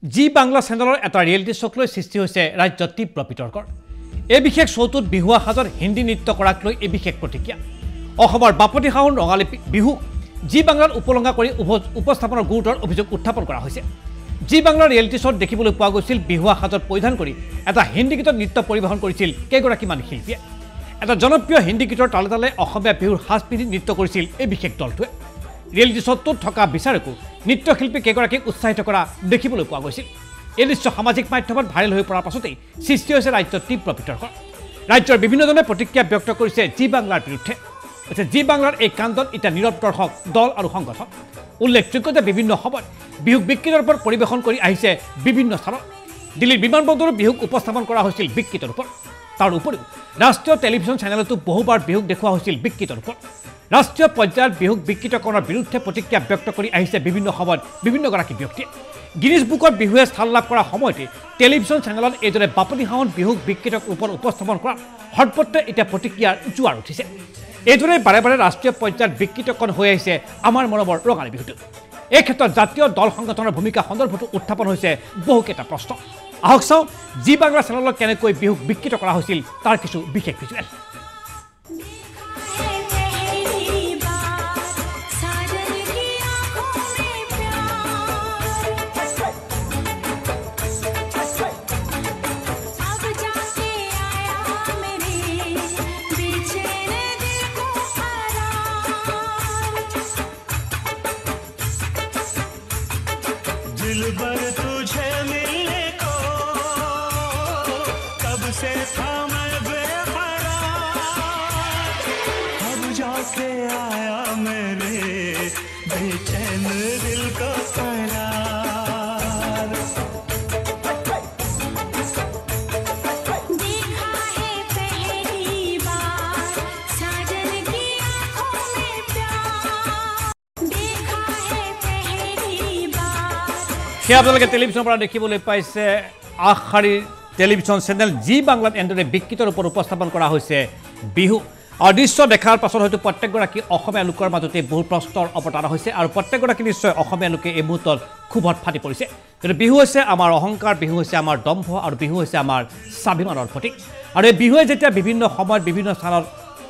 Zee Bangla চেনেলৰ এটা reality শ্ব'ক লৈ সৃষ্টি হৈছে ৰাজ্যত তীব্ৰ বিতৰ্কৰ। এই বিশেষ শ্ব'টোত বিহুৱা সাজত হিন্দী নৃত্য কৰাক লৈ এই বিশেষ প্ৰতিক্ৰিয়া। অসমৰ বাপতি সাহোন ৰঙালী বিহু Zee Banglaত উপলংঘা কৰি উপস্থাপনৰ গুৰুতৰ অভিযোগ উত্থাপন কৰা হৈছে। Zee Bangla ৰিয়েলিটি শ্ব'ত দেখিবলৈ পোৱা গৈছিল বিহুৱা সাজত পৰিধান কৰি এটা হিন্দী গীতত নৃত্য পৰিৱেশন কৰিছিল কেইগৰাকীমান শিল্পীয়ে। এটা জনপ্ৰিয় হিন্দী গীতৰ তালে তালে অসমীয়া বিহুৰ সাজ পিন্ধি নৃত্য কৰিছিল এই বিশেষ দলটোৱে। ৰিয়েলিটি শ্ব'টোত থকা বিচাৰকো নৃত্যশিল্পী কেইগৰাকীক উৎসাহিত কৰা দেখিবলৈ পোৱা গৈছিল। এই দৃশ্য সামাজিক মাধ্যমত ভাইৰেল হৈ পৰাৰ পাছতেই সৃষ্টি হৈছে ৰাজ্যত তীব্ৰ বিতৰ্ক। ৰাজ্যৰ বিভিন্নজনে প্ৰতিক্ৰিয়া ব্যক্ত কৰিছে Zee Banglaৰ বিৰুদ্ধে। Zee Banglaৰ এই কাণ্ডত এতিয়া নীৰৱ দৰ্শক দল আৰু সংগঠন। উল্লেখযোগ্য যে বিভিন্ন সময়ত বিহুক বিকৃত ৰূপত পৰিৱেশন কৰি আহিছে বিভিন্ন স্থানত। দিল্লীৰ বিমানবন্দৰত বিহুক উপস্থাপন কৰা হৈছিল বিকৃত ৰূপত। তাৰ উপৰিও ৰাষ্ট্ৰীয় টেলিভিছন চেনেলতো বহুবাৰ বিহুক দেখুওৱা হৈছিল বিকৃত ৰূপত। ৰাষ্ট্ৰীয় পৰ্যায়ত বিহুক বিকৃতকৰণৰ বিৰুদ্ধে প্ৰতিক্ৰিয়া ব্যক্ত কৰি আহিছে বিভিন্ন সময়ত বিভিন্নগৰাকী ব্যক্তিয়ে। গিনিজ বুকত বিহুৱে স্থান লাভ কৰাৰ সময়তে টেলিভিছন চেনেলত এইদৰে বাপতি সাহোন বিহুক বিকৃত ৰূপত উপস্থাপন কৰা সৰ্বত্ৰে এতিয়া প্ৰতিক্ৰিয়াৰ জোৱাৰ উঠিছে। এইদৰে বাৰে বাৰে ৰাষ্ট্ৰীয় পৰ্যায়ত বিকৃতকৰণ হৈ আহিছে আমাৰ মৰমৰ ৰঙালী বিহুটো। এই ক্ষেত্ৰত জাতীয় দল সংগঠনৰ ভূমিকা সন্দৰ্ভতো উত্থাপন হৈছে বহুকেইটা প্ৰশ্ন। আহক চাওঁ Zee Bangla চেনেলত কেনেকৈ বিহুক বিকৃত কৰা হৈছিল তাৰ কিছু বিশেষ ভিজুৱেল। दिलबर तुझे मिलने को कब से था मैं बेकरार अब जाके आया मेरे बेचैन दिल का करार देखा है पहली बार साजन की आंखों में प्यार देखा है पहली बार সেয়া আপোনালোকে টেলিভিছনৰ পৰা দেখিবলৈ পাইছে আখাৰী টেলিভিছন চেনেল Zee Banglaত এনেদৰে বিকৃত ৰূপত উপস্থাপন কৰা হৈছে বিহু। আৰু দৃশ্য দেখাৰ পাছত হয়তো প্ৰত্যেকগৰাকী অসমীয়া লোকৰ মাজতে বহু প্ৰশ্নৰ অৱতাৰণা হৈছে আৰু প্ৰত্যেকগৰাকী নিশ্চয় অসমীয়া লোকে এই মুহূৰ্তত ক্ষোভত ফাটি পৰিছে। কিন্তু বিহু হৈছে আমাৰ অহংকাৰ, বিহু হৈছে আমাৰ দম্ভ আৰু বিহু হৈছে আমাৰ স্বাভিমানৰ প্ৰতীক। আৰু এই বিহুৱে যেতিয়া বিভিন্ন সময়ত বিভিন্ন স্থানত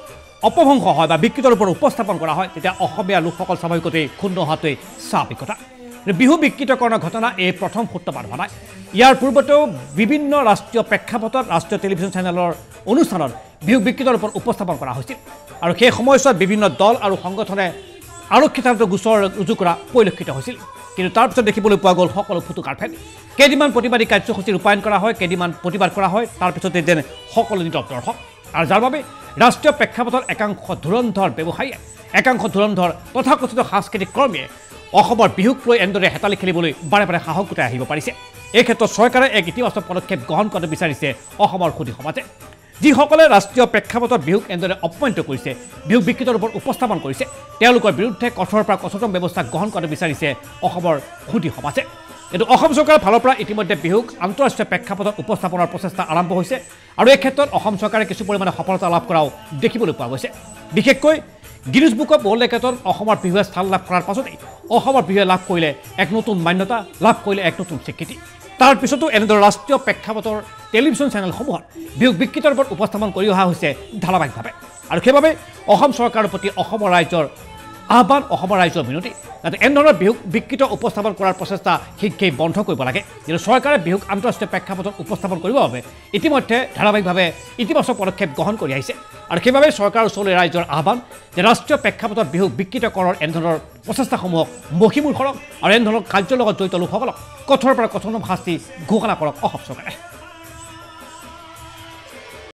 অপভংস হয় বা বিকৃত ৰূপত উপস্থাপন কৰা হয় তেতিয়া অসমীয়া লোকসকল স্বাভাৱিকতেই ক্ষুণ্ণ হোৱাটোৱেই স্বাভাৱিক কথা। বিহু বিকৃতকৰণৰ ঘটনা এই প্ৰথম সূত্ৰপাত হোৱা নাই। ইয়াৰ পূৰ্বতেও বিভিন্ন ৰাষ্ট্ৰীয় প্ৰেক্ষাপটত ৰাষ্ট্ৰীয় টেলিভিছন চেনেলৰ অনুষ্ঠানত বিহু বিকৃত ৰূপত উপস্থাপন কৰা হৈছিল আৰু সেই সময়ছোৱাত বিভিন্ন দল আৰু সংগঠনে আৰক্ষী থানাত গোচৰ ৰুজু কৰা পৰিলক্ষিত হৈছিল। কিন্তু তাৰপিছত দেখিবলৈ পোৱা গ'ল সকলো ফুটু কাৰ্পেট। কেইদিনমান প্ৰতিবাদী কাৰ্যসূচী ৰূপায়ণ কৰা হয়, কেইদিনমান প্ৰতিবাদ কৰা হয়, তাৰপিছতে যেন সকলো নীৰৱ দৰ্শক। আৰু যাৰ বাবে ৰাষ্ট্ৰীয় প্ৰেক্ষাপটত একাংশ ধুৰন্ধৰ ব্যৱসায়ীয়ে একাংশ ধুৰন্ধৰ তথাকথিত সাংস্কৃতিক কৰ্মীয়ে অসমৰ বিহুক লৈ এনেদৰে হেতালি খেলিবলৈ বাৰে বাৰে সাহস গোটাই আহিব পাৰিছে। এই ক্ষেত্ৰত চৰকাৰে এক ইতিবাচক পদক্ষেপ গ্ৰহণ কৰাটো বিচাৰিছে অসমৰ সুধী সমাজে। যিসকলে ৰাষ্ট্ৰীয় প্ৰেক্ষাপটত বিহুক এনেদৰে অপমানিত কৰিছে, বিহুক বিকৃত ৰূপত উপস্থাপন কৰিছে, তেওঁলোকৰ বিৰুদ্ধে কঠোৰৰ পৰা কঠোৰতম ব্যৱস্থা গ্ৰহণ কৰাটো বিচাৰিছে অসমৰ সুধী সমাজে। কিন্তু অসম চৰকাৰৰ ফালৰ পৰা ইতিমধ্যে বিহুক আন্তঃৰাষ্ট্ৰীয় প্ৰেক্ষাপটত উপস্থাপনৰ প্ৰচেষ্টা আৰম্ভ হৈছে আৰু এই ক্ষেত্ৰত অসম চৰকাৰে কিছু পৰিমাণে সফলতা লাভ কৰাও দেখিবলৈ পোৱা গৈছে। বিশেষকৈ গিনিজ বুক অফ ৱৰ্ল্ড ৰেকৰ্ডত অসমৰ বিহুৱে স্থান লাভ কৰাৰ পাছতেই অসমৰ বিহুৱে লাভ কৰিলে এক নতুন মান্যতা, লাভ কৰিলে এক নতুন স্বীকৃতি। তাৰ পিছতো এনেদৰে ৰাষ্ট্ৰীয় প্ৰেক্ষাপটৰ টেলিভিছন চেনেলসমূহত বিহুক বিকৃত ৰূপত উপস্থাপন কৰি অহা হৈছে ধাৰাবাহিকভাৱে। আৰু সেইবাবে অসম চৰকাৰৰ প্ৰতি অসমৰ ৰাইজৰ আহ্বান, অসমৰ ৰাইজৰ মিনতি যাতে এনেধৰণৰ বিহুক বিকৃত উপস্থাপন কৰাৰ প্ৰচেষ্টা শীঘ্ৰেই বন্ধ কৰিব লাগে। কিন্তু চৰকাৰে বিহুক আন্তঃৰাষ্ট্ৰীয় প্ৰেক্ষাপটত উপস্থাপন কৰিবৰ বাবে ইতিমধ্যে ধাৰাবাহিকভাৱে ইতিবাচক পদক্ষেপ গ্ৰহণ কৰি আহিছে। আৰু সেইবাবে চৰকাৰৰ ওচৰলৈ ৰাইজৰ আহ্বান যে ৰাষ্ট্ৰীয় প্ৰেক্ষাপটত বিহুক বিকৃতকৰণৰ এনেধৰণৰ প্ৰচেষ্টাসমূহক মষিমূৰ কৰক আৰু এনেধৰণৰ কাৰ্যৰ লগত জড়িত লোকসকলক কঠোৰৰ পৰা কঠোৰতম শাস্তি ঘোষণা কৰক অসম চৰকাৰে।